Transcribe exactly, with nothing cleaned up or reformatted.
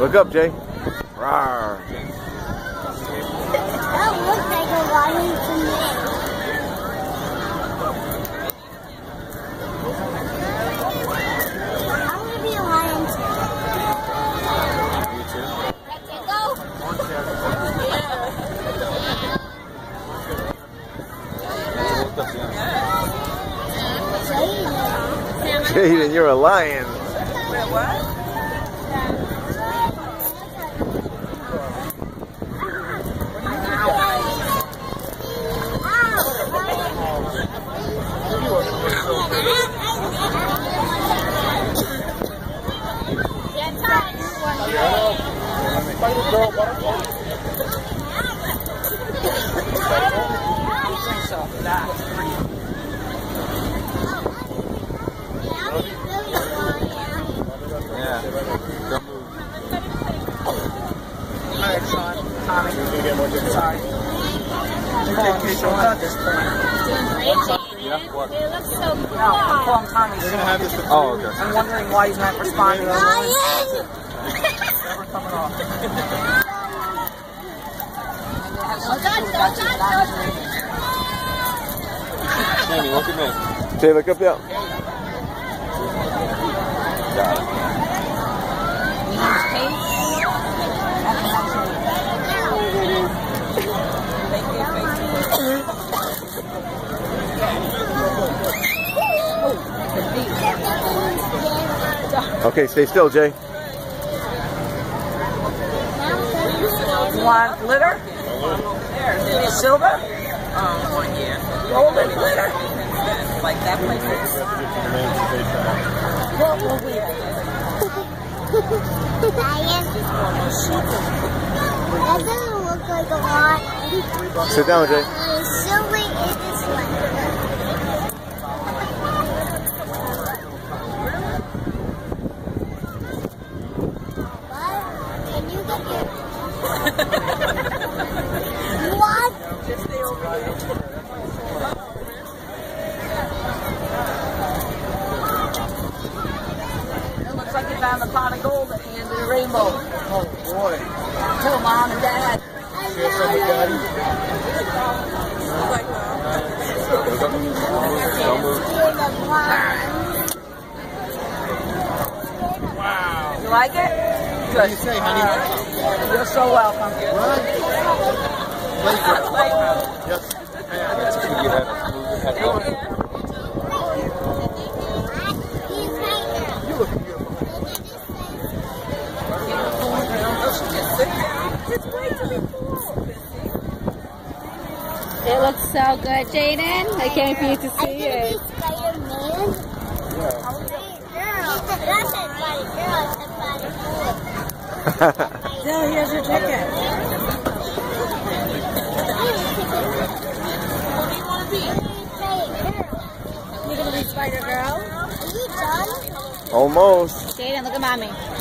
Look up, Jay. Rawr. That looks like a lion to me. I want to be a lion too. Me too. Let's go. Jaden, you're a lion. Wait, what? Yeah. Alright, Sean. Tommy. Sorry. Okay, Sean, at this point. Yeah, what? It looks so cool. No, I'm calling Tommy. Oh, okay. I'm wondering why he's not responding. Lion! Never coming off. Jamie, look at me. Jay, look up there. Got it. Okay, stay still, Jay. You want glitter? There. Silver? Um, yeah. Golden glitter? Like that place. What will we have? That doesn't look like a lion. Sit down, Jay. Uh, silver is this one. What? Can you get your... What? Just stay over here. It looks like you found a pot of gold at the end of the rainbow. Oh boy. Tell mom and dad. Share some with daddy. Don't move. Wow. You like it? Good. What do you say, honey? You're so welcome. Right? Yes. That's what you had. Move your head up. You looking beautiful. It's great to be cool. It looks so good, Jaden. I can't wait for you to see it. Spider-Man. Yeah. That's a Spider-Girl. That's a Spider-Man. Yeah, here's your ticket. What do you want to be? You're going to be Spider-Girl? Are you done? Almost. Jaden, look at mommy.